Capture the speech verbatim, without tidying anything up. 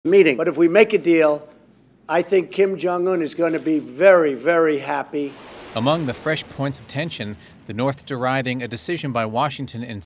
meeting. But if we make a deal, I think Kim Jong-un is going to be very, very happy. Among the fresh points of tension, the North deriding a decision by Washington in